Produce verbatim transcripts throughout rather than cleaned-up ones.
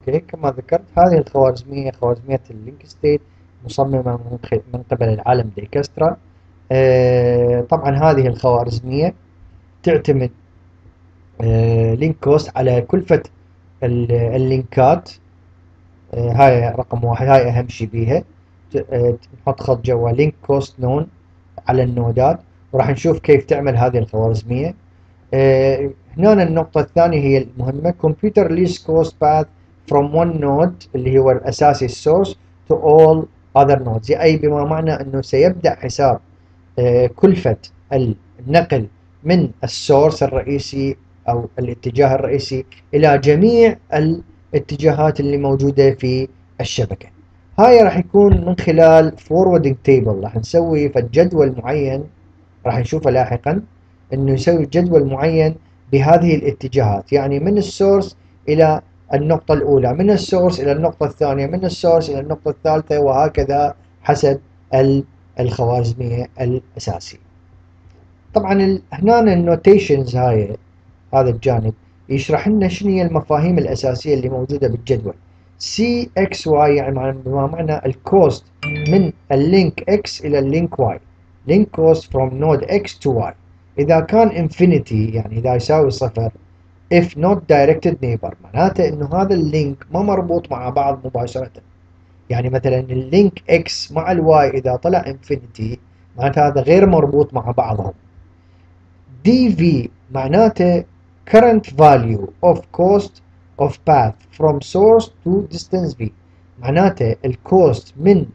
اوكي، كما ذكرت هذه الخوارزمية خوارزمية اللينك ستيت مصممة من خ- من قبل العالم ديكسترا. آه طبعا هذه الخوارزمية تعتمد آه لينك كوست على كلفة ال- اللينكات. آه هاي رقم واحد، هاي أهم شيء بيها. ت- آه نحط خط جوا لينك كوست نون على النودات، وراح نشوف كيف تعمل هذه الخوارزمية. آه، هنا النقطة الثانية هي المهمة: computer least cost path from one node اللي هو الأساسي السورس to all other nodes، أي بما معنى أنه سيبدأ حساب آه، كلفة النقل من السورس الرئيسي أو الاتجاه الرئيسي إلى جميع الاتجاهات اللي موجودة في الشبكة. هاي راح يكون من خلال forwarding table، راح نسوي فالجدول معين راح نشوفه لاحقا، انه يسوي جدول معين بهذه الاتجاهات، يعني من السورس الى النقطة الاولى، من السورس الى النقطة الثانية، من السورس الى النقطة الثالثة، وهكذا حسب الخوارزمية الاساسية. طبعا هنا النوتيشنز هاي، هذا الجانب يشرح لنا شنو هي المفاهيم الاساسية اللي موجودة بالجدول. سي اكس واي يعني بما معنى الكوست من اللينك اكس الى اللينك واي، link cost from node x to y. إذا كان infinity يعني إذا يساوي صفر if not directed neighbor، معناته إنه هذا اللينك ما مربوط مع بعض مباشرة. يعني مثلا اللينك x مع الواي إذا طلع infinity معناته هذا غير مربوط مع بعضهم. dv معناته current value of cost of path from source to distance v، معناته الكوست من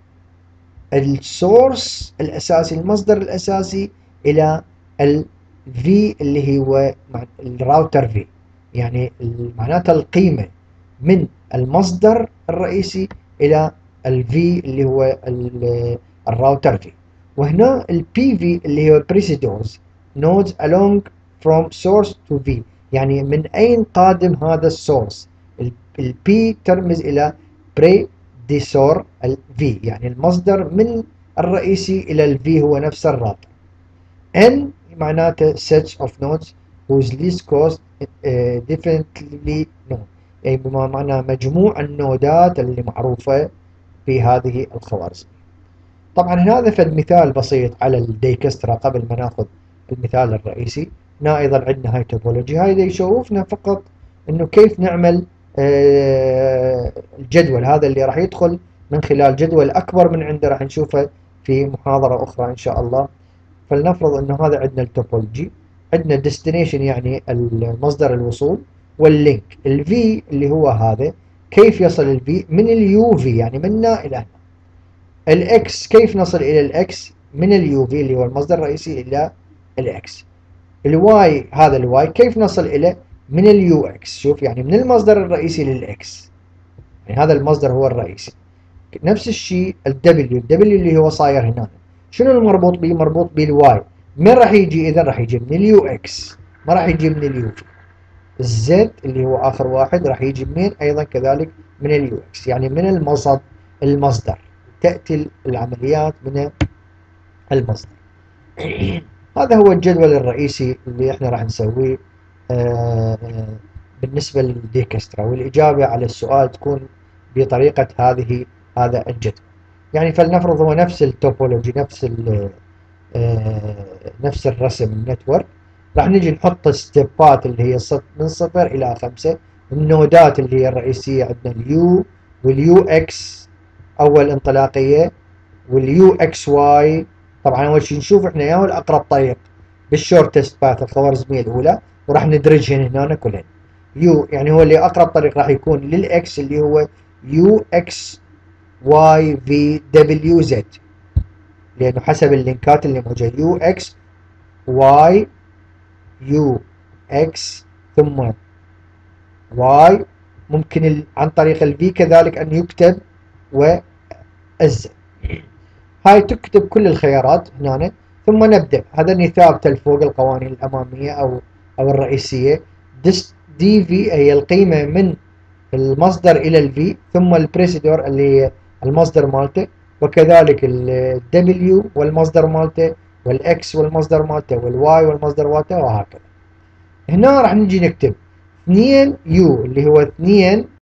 السورس الأساسي المصدر الأساسي إلى ال V اللي هو الراوتر V، يعني معناتها القيمة من المصدر الرئيسي إلى ال V اللي هو الراوتر V. وهنا ال بي في اللي هو Precedence nodes along from source to V، يعني من أين قادم هذا السورس. ال P ترمز إلى pre ديسور ال V، يعني المصدر من الرئيسي إلى ال V هو نفس الراوتر. N معناته sets of nodes whose least cost uh, definitely known، يعني بما معنى مجموع النودات اللي معروفة في هذه الخوارزم. طبعا هذا فد مثال بسيط على الديكسترا قبل ما ناخذ المثال الرئيسي. هنا ايضا عندنا هاي توبولوجي، هاي يشوفنا فقط انه كيف نعمل آه الجدول هذا اللي راح يدخل من خلال جدول اكبر من عنده، راح نشوفه في محاضرة اخرى ان شاء الله. فلنفرض انه هذا عندنا التوبولوجي، عندنا ديستنيشن يعني المصدر الوصول، واللينك الفي اللي هو هذا، كيف يصل الفي من اليو في يعني منا الى هنا. الاكس كيف نصل الى الاكس من اليو في اللي هو المصدر الرئيسي الى الاكس. الواي هذا الواي كيف نصل الى من اليو اكس، شوف يعني من المصدر الرئيسي للاكس، يعني هذا المصدر هو الرئيسي. نفس الشيء الدبليو، الدبليو اللي هو صاير هنا، شنو المربوط به؟ مربوط بالواي. من راح يجي؟ اذا راح يجي من اليو اكس، ما راح يجي من اليو في. الزد اللي هو اخر واحد راح يجي منين؟ ايضا كذلك من اليو اكس، يعني من المصدر المصدر تأتي العمليات من المصدر. هذا هو الجدول الرئيسي اللي احنا راح نسويه آه بالنسبة للديكسترا، والإجابة على السؤال تكون بطريقة هذه هذا الجدول. يعني فلنفرض هو نفس التوبولوجي، نفس آه نفس الرسم النتورك. راح نجي نحط ستيبات اللي هي من صفر إلى خمسة. النودات اللي هي الرئيسية عندنا اليو واليو اكس أول انطلاقية، واليو اكس واي. طبعا اول شيء نشوف احنا ياهو الاقرب طريق بالشورتست باث الخوارزميه الاولى، وراح ندرجهن هنا كلهن. يو يعني هو اللي اقرب طريق راح يكون للاكس اللي هو يو اكس واي في دبليو زد، لانه حسب اللينكات اللي موجوده يو اكس واي يو اكس ثم واي. ممكن عن طريق الفي كذلك ان يكتب والزد. هاي تكتب كل الخيارات هنا، ثم نبدأ. هذا اللي ثابتة فوق القوانين الأمامية أو أو الرئيسية. دي في هي القيمة من المصدر إلى الفي، ثم البريسيدور اللي هي المصدر مالته، وكذلك الدبليو والمصدر مالته، والإكس والمصدر مالته، والواي والمصدر مالته، وهكذا. هنا راح نجي نكتب اثنين يو اللي هو اثنين